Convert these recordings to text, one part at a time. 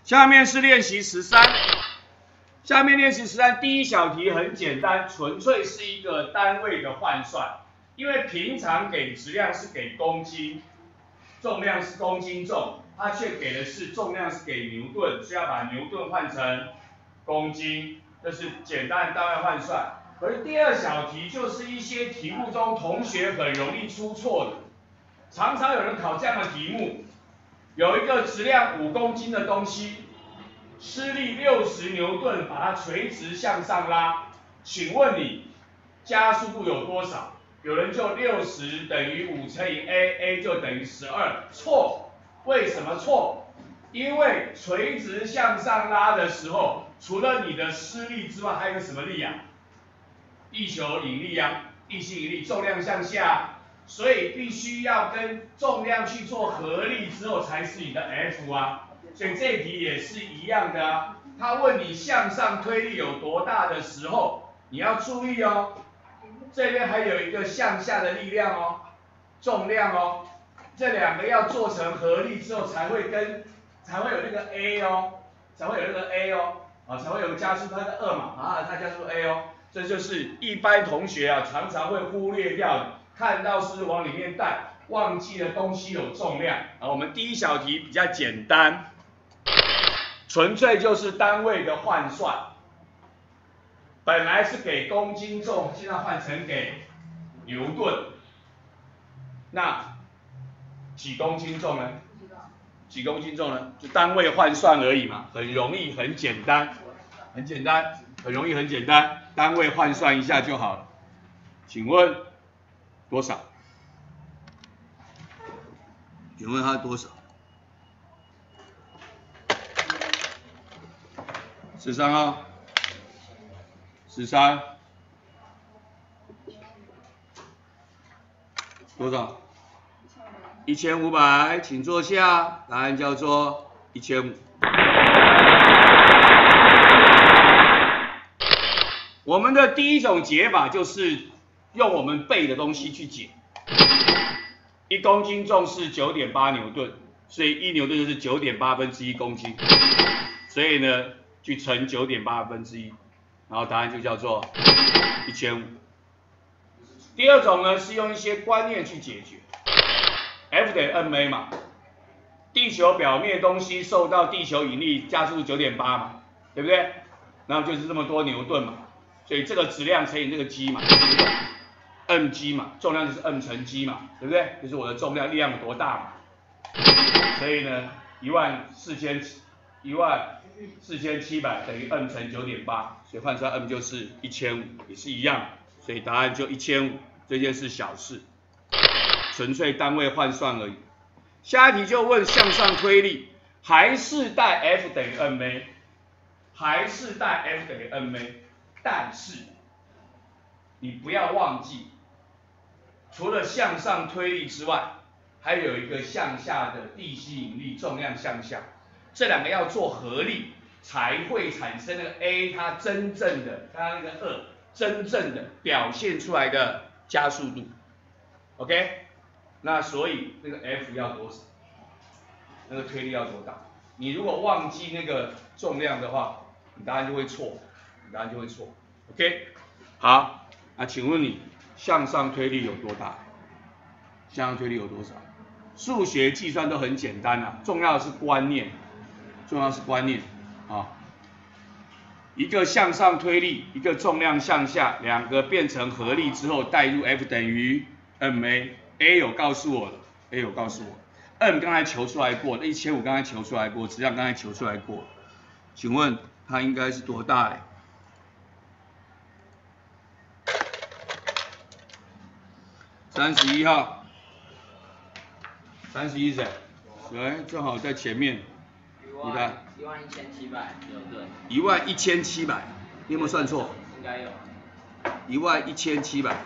下面是练习13。下面练习13第一小题很简单，纯粹是一个单位的换算。因为平常给质量是给公斤，重量是公斤重，它却给的是重量是给牛顿，所以要把牛顿换成公斤，这是简单的单位换算。而第二小题就是一些题目中同学很容易出错的，常常有人考这样的题目，有一个质量5公斤的东西，施力60牛顿把它垂直向上拉，请问你加速度有多少？有人就60等于5乘以 a，a 就等于12，错。为什么错？因为垂直向上拉的时候，除了你的施力之外，还有什么力啊？地球引力啊，地心引力，重量向下，所以必须要跟重量去做合力之后，才是你的 F 啊。所以这题也是一样的啊。他问你向上推力有多大的时候，你要注意哦。这边还有一个向下的力量哦，重量哦，这两个要做成合力之后才会有那个 A 哦，才会有那个 A 哦，才会有个加速它的2嘛，它加速 A 哦，这就是一般同学啊常常会忽略掉的，看到是往里面带，忘记了东西有重量。我们第一小题比较简单，纯粹就是单位的换算。本来是给公斤重，现在换成给牛顿，那几公斤重呢？几公斤重呢？就单位换算而已嘛，很容易，很简单，很简单，很容易，很简单，单位换算一下就好了。请问多少？请问它多少？13啊，13。多少？1500，请坐下。答案叫做1500。我们的第一种解法就是用我们背的东西去解。1公斤重是9.8牛顿，所以1牛顿就是9.8分之1公斤，所以呢去乘9.8分之1，然后答案就叫做1500。第二种呢是用一些观念去解决 ，F 等于 ma 嘛，地球表面东西受到地球引力加速度9.8嘛，对不对？然后就是这么多牛顿嘛，所以这个质量乘以这个 g 嘛，就是 mg 嘛，重量就是 m 乘 g 嘛，对不对？就是我的重量力量有多大嘛。所以呢，14700等于 m 乘9.8，所以换出来 m 就是1500，也是一样。所以答案就1500，这件事小事，纯粹单位换算而已。下一题就问向上推力，还是带 F 等于 ma， 还是带 F 等于 ma， 但是你不要忘记，除了向上推力之外，还有一个向下的地心引力，重量向下，这两个要做合力，才会产生那个 A 它真正的刚刚那个2。真正的表现出来的加速度 ，OK？ 那所以那个 F 要多少？那个推力要多大？你如果忘记那个重量的话，你答案就会错，你答案就会错 ，OK？ 好，那请问你向上推力有多大？向上推力有多少？数学计算都很简单啊，重要的是观念，重要的是观念啊。一个向上推力，一个重量向下，两个变成合力之后，代入 F 等于 ma，A 有告诉我了 ，A 有告诉我 ，m 刚才求出来过，1500刚才求出来过，质量刚才求出来过，请问它应该是多大嘞？31号，31谁？来，正好在前面。你看 11700牛顿。 11700，你有没有算错？ 应该有。 11700。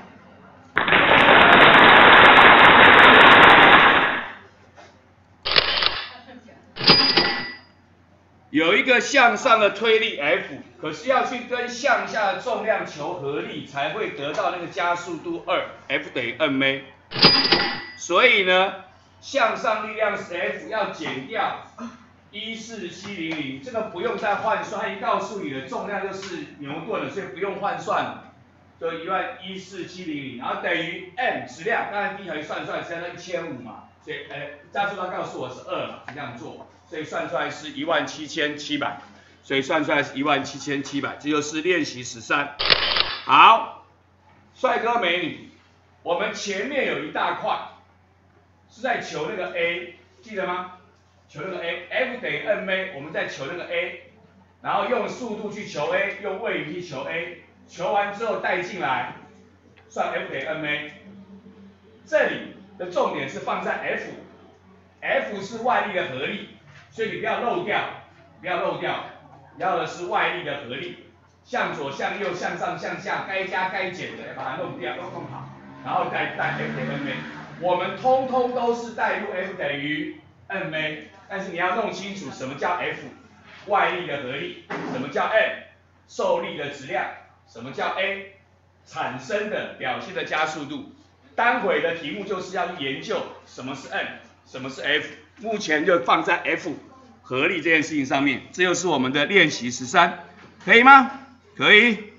有一个向上的推力 F， 可是要去跟向下的重量求合力，才会得到那个加速度2，F 等于 ma。所以呢，向上力量是 F， 要减掉 14700，这个不用再换算，它已经告诉你的重量就是牛顿了，所以不用换算，就11700，然后等于 m 质量，当然第一条算出来是要1500嘛，所以加速它告诉我是2嘛，是这样做，所以算出来是17700，所以算出来是17700，这就是练习13。好，帅哥美女，我们前面有一大块是在求那个 a， 记得吗？求那个 a，F 等于 ma， 我们在求那个 a， 然后用速度去求 a， 用位移去求 a， 求完之后带进来，算 F 等于 ma。这里的重点是放在 F 是外力的合力，所以你不要漏掉，要的是外力的合力，向左、向右、向上、向下，该加该减的把它弄掉，弄好，然后再带 F 等于 ma。我们通通都是带入 F 等于 ma。但是你要弄清楚什么叫 F， 外力的合力，什么叫 m， 受力的质量，什么叫 a， 产生的表现的加速度。待会的题目就是要去研究什么是 m， 什么是 f， 目前就放在 F 合力这件事情上面，这就是我们的练习13，可以吗？可以。